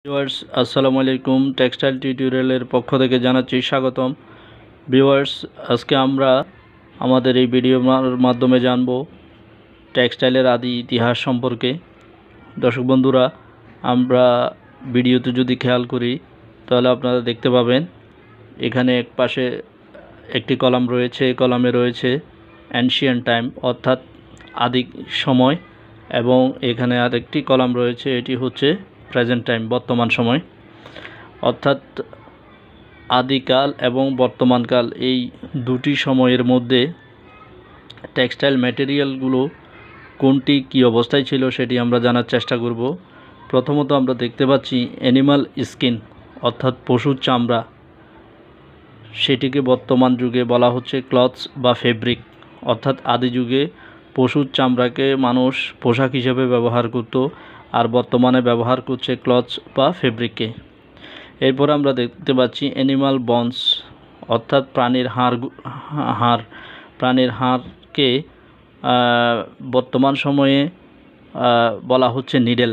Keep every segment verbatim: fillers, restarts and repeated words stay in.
Viewers আসসালামু আলাইকুম textile টিউটোরিয়ালের পক্ষ থেকে জানাচ্ছি স্বাগতম। ভিউয়ার্স আজকে আমরা আমাদের এই ভিডিওর মাধ্যমে জানব টেক্সটাইলের আদি ইতিহাস সম্পর্কে। দর্শক বন্ধুরা, আমরা ভিডিওতে যদি খেয়াল করি তাহলে আপনারা দেখতে পাবেন এখানে এক পাশে একটি কলাম রয়েছে, এই কলামে রয়েছে অ্যানশিয়েন্ট টাইম অর্থাৎ আদি সময়, এবং এখানে আরেকটি কলাম রয়েছে, এটি হচ্ছে প্রেজেন্ট টাইম বর্তমান সময়। অর্থাৎ আদিকাল এবং বর্তমানকাল এই দুটি সময়ের মধ্যে টেক্সটাইল ম্যাটেরিয়ালগুলো কোনটি কী অবস্থায় ছিল সেটি আমরা জানার চেষ্টা করব। প্রথমত আমরা দেখতে পাচ্ছি অ্যানিমাল স্কিন অর্থাৎ পশুর চামড়া, সেটিকে বর্তমান যুগে বলা হচ্ছে ক্লথস বা ফেব্রিক। অর্থাৎ আদি যুগে পশুর চামড়াকে মানুষ পোশাক হিসেবে ব্যবহার করত, আর বর্তমানে ব্যবহার করছে ক্লথস বা ফেব্রিককে। এরপর আমরা দেখতে পাচ্ছি অ্যানিমাল বনস অর্থাৎ প্রাণীর হাড় হাড় প্রাণীর হাড়কে বর্তমান সময়ে বলা হচ্ছে নিডেল।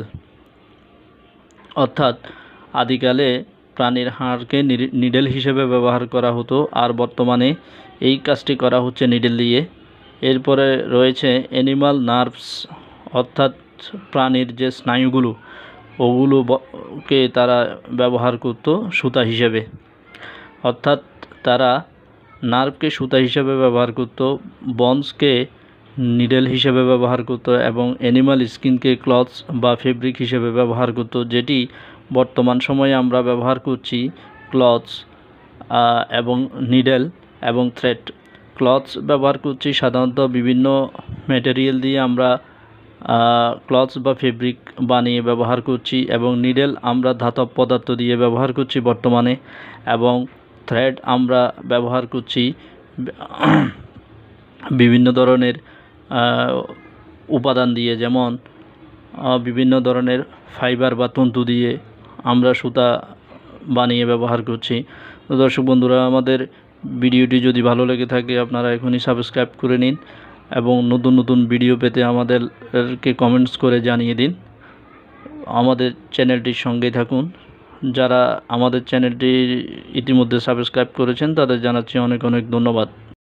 অর্থাৎ আদিকালে প্রাণীর হাড়কে নিডেল হিসেবে ব্যবহার করা হতো, আর বর্তমানে এই কাজটি করা হচ্ছে নিডেল দিয়ে। এরপরে রয়েছে অ্যানিমাল নার্ভস অর্থাৎ প্রাণীর যে স্নায়ুগুলো ওগুলোকে তারা ব্যবহার করত সুতা হিসেবে। অর্থাৎ তারা নার্ভকে সুতা হিসেবে ব্যবহার করত, বনসকে নিডেল হিসেবে ব্যবহার করত, এবং অ্যানিমাল স্কিনকে ক্লথস বা ফেব্রিক হিসেবে ব্যবহার করত, যেটি বর্তমান সময়ে আমরা ব্যবহার করছি ক্লথস এবং নিডেল এবং থ্রেড। ক্লথস ব্যবহার করছি সাধারণত বিভিন্ন ম্যাটেরিয়াল দিয়ে আমরা ক্লথস বা ফেব্রিক বানিয়ে ব্যবহার করছি, এবং নিডেল আমরা ধাতব পদার্থ দিয়ে ব্যবহার করছি বর্তমানে, এবং থ্রেড আমরা ব্যবহার করছি বিভিন্ন ধরনের উপাদান দিয়ে, যেমন বিভিন্ন ধরনের ফাইবার বা তন্তু দিয়ে আমরা সুতা বানিয়ে ব্যবহার করছি। তো দর্শক বন্ধুরা, আমাদের ভিডিওটি যদি ভালো লেগে থাকে আপনারা এখনই সাবস্ক্রাইব করে নিন, এবং নতুন নতুন ভিডিও পেতে আমাদেরকে কমেন্টস করে জানিয়ে দিন। আমাদের চ্যানেলটির সঙ্গেই থাকুন। যারা আমাদের চ্যানেলটি ইতিমধ্যে সাবস্ক্রাইব করেছেন তাদের জানাচ্ছি অনেক অনেক ধন্যবাদ।